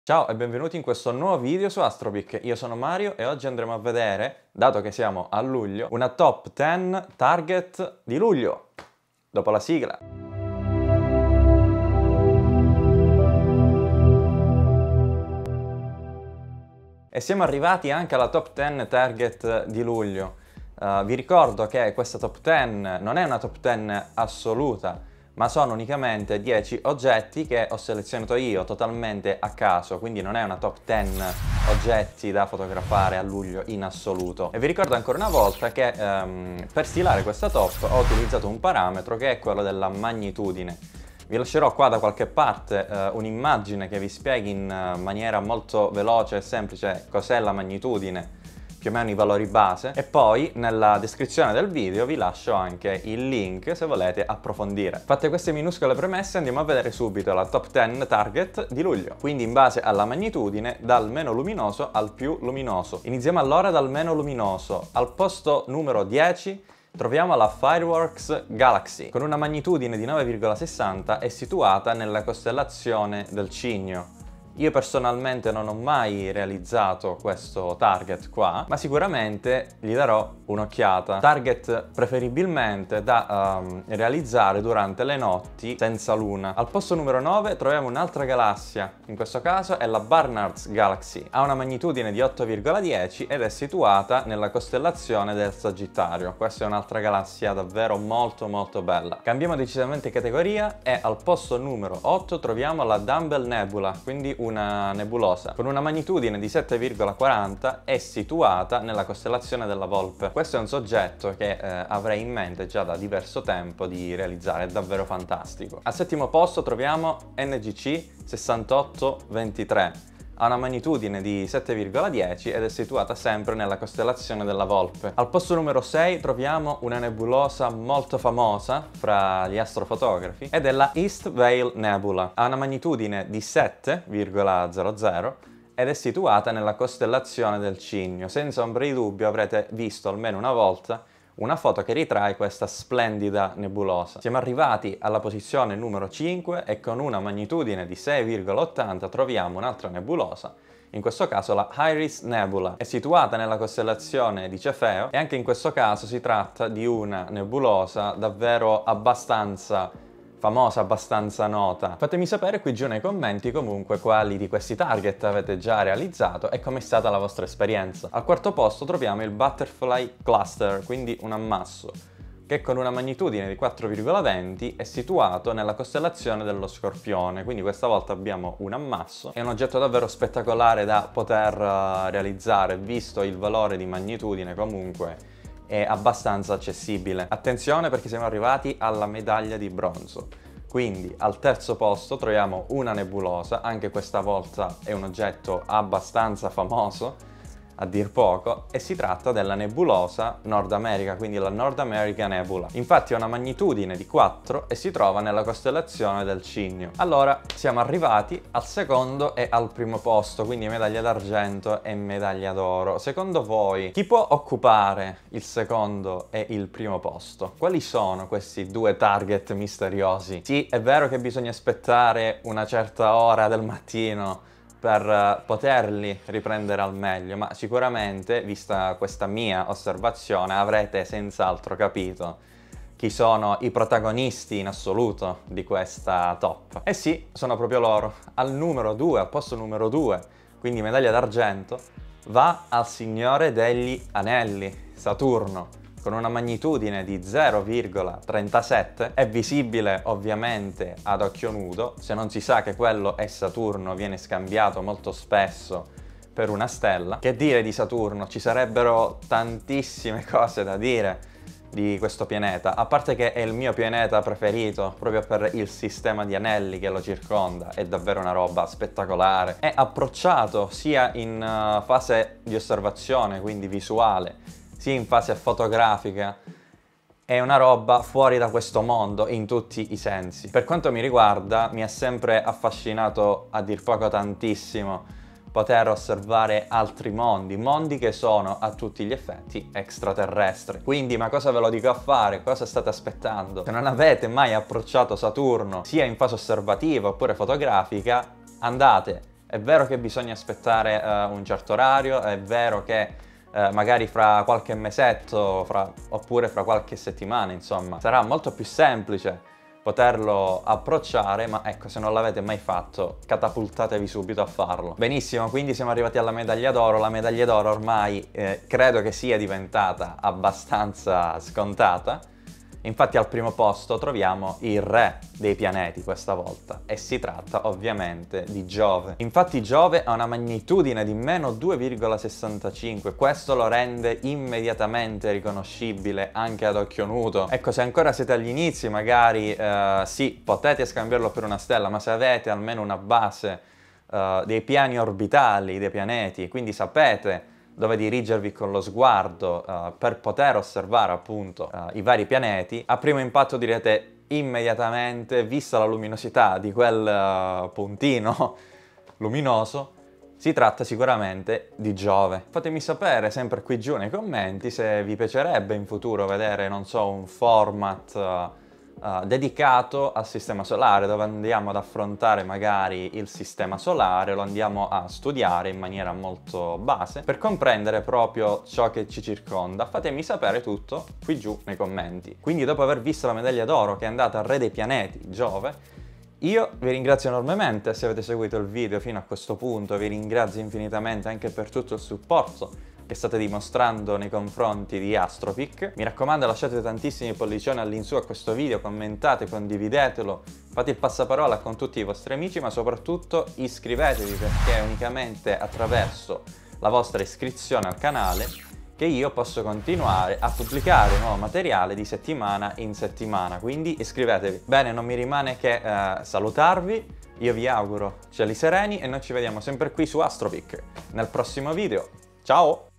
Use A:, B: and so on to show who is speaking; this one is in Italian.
A: Ciao e benvenuti in questo nuovo video su Astropic. Io sono Mario e oggi andremo a vedere, dato che siamo a luglio, una top 10 target di luglio. Dopo la sigla. E siamo arrivati anche alla top 10 target di luglio. Vi ricordo che questa top 10 non è una top 10 assoluta, ma sono unicamente 10 oggetti che ho selezionato io totalmente a caso, quindi non è una top 10 oggetti da fotografare a luglio in assoluto. E vi ricordo ancora una volta che per stilare questa top ho utilizzato un parametro che è quello della magnitudine. Vi lascerò qua da qualche parte un'immagine che vi spieghi in maniera molto veloce e semplice cos'è la magnitudine, più o meno i valori base, e poi nella descrizione del video vi lascio anche il link se volete approfondire. Fatte queste minuscole premesse andiamo a vedere subito la top 10 target di luglio, quindi in base alla magnitudine dal meno luminoso al più luminoso. Iniziamo allora dal meno luminoso. Al posto numero 10 troviamo la Fireworks Galaxy, con una magnitudine di 9,60 è situata nella costellazione del Cigno. Io personalmente non ho mai realizzato questo target qua, ma sicuramente gli darò un'occhiata. Target preferibilmente da realizzare durante le notti senza luna. Al posto numero 9 troviamo un'altra galassia, in questo caso è la Barnard's Galaxy. Ha una magnitudine di 8,10 ed è situata nella costellazione del Sagittario. Questa è un'altra galassia davvero molto bella. Cambiamo decisamente categoria e al posto numero 8 troviamo la Dumbbell Nebula, quindi una nebulosa con una magnitudine di 7,40 è situata nella costellazione della Volpe. Questo è un soggetto che avrei in mente già da diverso tempo di realizzare, è davvero fantastico. Al settimo posto troviamo NGC 6823. Ha una magnitudine di 7,10 ed è situata sempre nella costellazione della Volpe. Al posto numero 6 troviamo una nebulosa molto famosa fra gli astrofotografi ed è la East Vale Nebula. Ha una magnitudine di 7,00 ed è situata nella costellazione del Cigno. Senza ombra di dubbio avrete visto almeno una volta una foto che ritrae questa splendida nebulosa. Siamo arrivati alla posizione numero 5 e con una magnitudine di 6,80 troviamo un'altra nebulosa, in questo caso la Iris Nebula. È situata nella costellazione di Cefeo e anche in questo caso si tratta di una nebulosa davvero abbastanza famosa, abbastanza nota. Fatemi sapere qui giù nei commenti comunque quali di questi target avete già realizzato e com'è stata la vostra esperienza. Al quarto posto troviamo il Butterfly Cluster, quindi un ammasso, che con una magnitudine di 4,20 è situato nella costellazione dello Scorpione, quindi questa volta abbiamo un ammasso. È un oggetto davvero spettacolare da poter realizzare, visto il valore di magnitudine comunque è abbastanza accessibile. Attenzione perché siamo arrivati alla medaglia di bronzo. Quindi al terzo posto troviamo una nebulosa, anche questa volta è un oggetto abbastanza famoso, a dir poco, e si tratta della nebulosa Nord America, quindi la Nord America Nebula. Infatti ha una magnitudine di 4 e si trova nella costellazione del Cigno. Allora siamo arrivati al secondo e al primo posto, quindi medaglia d'argento e medaglia d'oro. Secondo voi chi può occupare il secondo e il primo posto? Quali sono questi due target misteriosi? Sì, è vero che bisogna aspettare una certa ora del mattino per poterli riprendere al meglio, ma sicuramente, vista questa mia osservazione, avrete senz'altro capito chi sono i protagonisti in assoluto di questa top. E sì, sono proprio loro. Al numero 2, al posto numero 2, quindi medaglia d'argento, va al Signore degli Anelli, Saturno, con una magnitudine di 0,37, è visibile ovviamente ad occhio nudo. Se non si sa che quello è Saturno, viene scambiato molto spesso per una stella. Che dire di Saturno? Ci sarebbero tantissime cose da dire di questo pianeta, a parte che è il mio pianeta preferito proprio per il sistema di anelli che lo circonda, è davvero una roba spettacolare. È approcciato sia in fase di osservazione, quindi visuale, sia in fase fotografica, è una roba fuori da questo mondo in tutti i sensi. Per quanto mi riguarda, mi ha sempre affascinato a dir poco tantissimo poter osservare altri mondi che sono a tutti gli effetti extraterrestri. Quindi, ma cosa ve lo dico a fare? Cosa state aspettando? Se non avete mai approcciato Saturno, sia in fase osservativa oppure fotografica, andate, È vero che bisogna aspettare un certo orario, è vero che magari fra qualche mesetto oppure fra qualche settimana, insomma, sarà molto più semplice poterlo approcciare, ma ecco, se non l'avete mai fatto, catapultatevi subito a farlo. Benissimo, quindi siamo arrivati alla medaglia d'oro. La medaglia d'oro ormai credo che sia diventata abbastanza scontata. Infatti al primo posto troviamo il re dei pianeti questa volta, e si tratta ovviamente di Giove. Infatti Giove ha una magnitudine di meno 2,65, questo lo rende immediatamente riconoscibile anche ad occhio nudo. Ecco, se ancora siete agli inizi magari sì, potete scambiarlo per una stella, ma se avete almeno una base dei piani orbitali dei pianeti, quindi sapete dove dirigervi con lo sguardo per poter osservare appunto i vari pianeti, a primo impatto direte immediatamente, vista la luminosità di quel puntino luminoso, si tratta sicuramente di Giove. Fatemi sapere sempre qui giù nei commenti se vi piacerebbe in futuro vedere, non so, un format dedicato al sistema solare, dove andiamo ad affrontare magari il sistema solare, lo andiamo a studiare in maniera molto base per comprendere proprio ciò che ci circonda. Fatemi sapere tutto qui giù nei commenti. Quindi, dopo aver visto la medaglia d'oro che è andata al re dei pianeti, Giove, io vi ringrazio enormemente se avete seguito il video fino a questo punto, vi ringrazio infinitamente anche per tutto il supporto che state dimostrando nei confronti di Astropic. Mi raccomando, lasciate tantissimi pollicioni all'insù a questo video, commentate, condividetelo, fate il passaparola con tutti i vostri amici, ma soprattutto iscrivetevi, perché è unicamente attraverso la vostra iscrizione al canale che io posso continuare a pubblicare nuovo materiale di settimana in settimana, quindi iscrivetevi. Bene, non mi rimane che salutarvi, io vi auguro cieli sereni e noi ci vediamo sempre qui su Astropic nel prossimo video. Ciao!